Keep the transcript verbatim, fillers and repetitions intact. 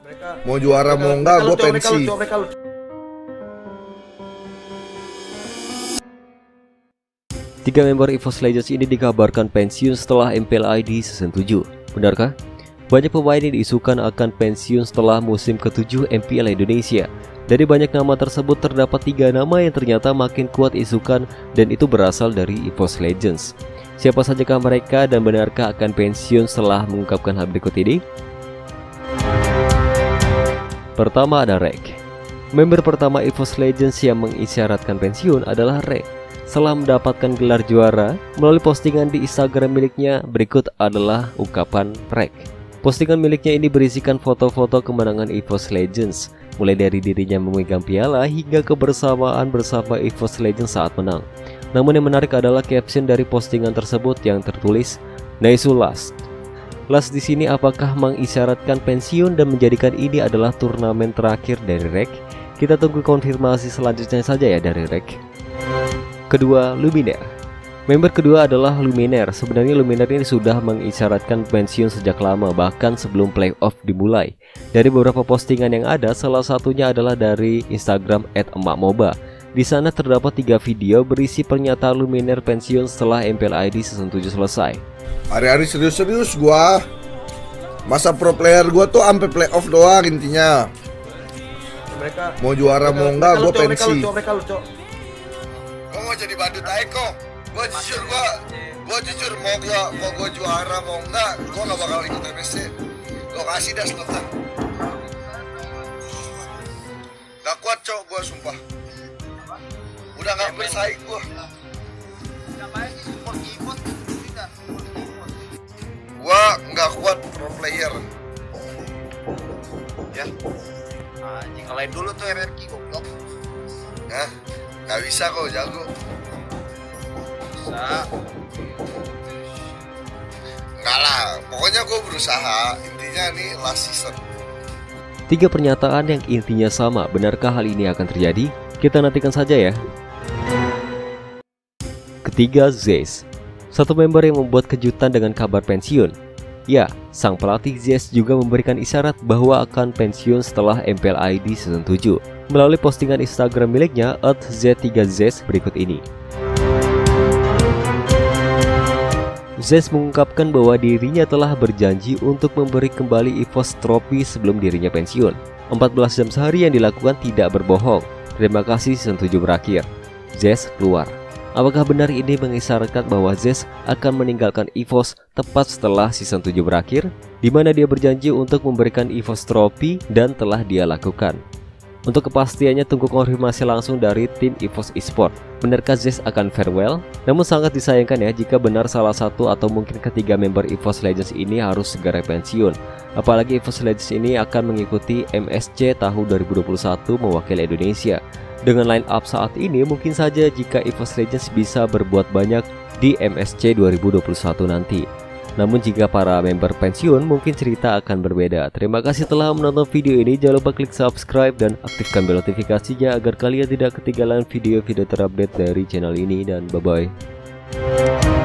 Mau juara mau enggak, gue pensi. Tiga member EVOS Legends ini dikabarkan pensiun setelah M P L I D Season tujuh. Benarkah? Banyak pemain yang diisukan akan pensiun setelah musim ketujuh M P L Indonesia. Dari banyak nama tersebut terdapat tiga nama yang ternyata makin kuat isukan, dan itu berasal dari EVOS Legends. Siapa sajakah mereka dan benarkah akan pensiun setelah mengungkapkan hal berikut ini? Pertama ada Rek. Member pertama EVOS Legends yang mengisyaratkan pensiun adalah Rek. Setelah mendapatkan gelar juara, melalui postingan di Instagram miliknya, berikut adalah ungkapan Rek. Postingan miliknya ini berisikan foto-foto kemenangan EVOS Legends, mulai dari dirinya memegang piala hingga kebersamaan bersama EVOS Legends saat menang. Namun yang menarik adalah caption dari postingan tersebut yang tertulis Naisu Last. Last di sini apakah mengisyaratkan pensiun dan menjadikan ini adalah turnamen terakhir dari Rek? Kita tunggu konfirmasi selanjutnya saja ya dari Rek. Kedua, Luminaire. Member kedua adalah Luminaire. Sebenarnya Luminaire ini sudah mengisyaratkan pensiun sejak lama, bahkan sebelum playoff dimulai. Dari beberapa postingan yang ada, salah satunya adalah dari Instagram et emak moba. Di sana terdapat tiga video berisi pernyataan Luminaire pensiun setelah M P L I D Season tujuh selesai. Hari-hari serius-serius gua. Masa pro player gua tuh sampai playoff doang intinya. Mereka mau juara mereka, mau enggak, gua pensi. Gua mau jadi badut aja kok. Gua jujur gua, gua jujur mau gua mau gua juara mau enggak, gua enggak bakal ikut M S C. Lokasi dah selesai. Gak kuat cok gua sumpah. Udah gak bersaing gua. Gua nggak kuat pro player. Ya. Anjing ngalahin dulu tuh R R Q goblok. Nah, nggak bisa kok jago. Bisa. Enggak lah, pokoknya gue berusaha. Intinya nih last season. Tiga pernyataan yang intinya sama. Benarkah hal ini akan terjadi? Kita nantikan saja ya. Ketiga, Zez. Satu member yang membuat kejutan dengan kabar pensiun. Ya, sang pelatih Zez juga memberikan isyarat bahwa akan pensiun setelah M P L I D Season tujuh melalui postingan Instagram miliknya at z tiga zez berikut ini. Zez mengungkapkan bahwa dirinya telah berjanji untuk memberi kembali EVOS Trophy sebelum dirinya pensiun. empat belas jam sehari yang dilakukan tidak berbohong. Terima kasih Season tujuh berakhir. Zez keluar. Apakah benar ini mengisyaratkan bahwa Zez akan meninggalkan EVOS tepat setelah Season tujuh berakhir, di mana dia berjanji untuk memberikan EVOS Trophy dan telah dia lakukan? Untuk kepastiannya tunggu konfirmasi langsung dari tim EVOS Esport. Benarkah Zez akan farewell? Namun sangat disayangkan ya jika benar salah satu atau mungkin ketiga member EVOS Legends ini harus segera pensiun. Apalagi EVOS Legends ini akan mengikuti M S C tahun dua ribu dua puluh satu mewakili Indonesia. Dengan line up saat ini, mungkin saja jika EVOS Legends bisa berbuat banyak di M S C dua ribu dua puluh satu nanti. Namun jika para member pensiun, mungkin cerita akan berbeda. Terima kasih telah menonton video ini. Jangan lupa klik subscribe dan aktifkan bel notifikasinya agar kalian tidak ketinggalan video-video terupdate dari channel ini. Dan bye-bye.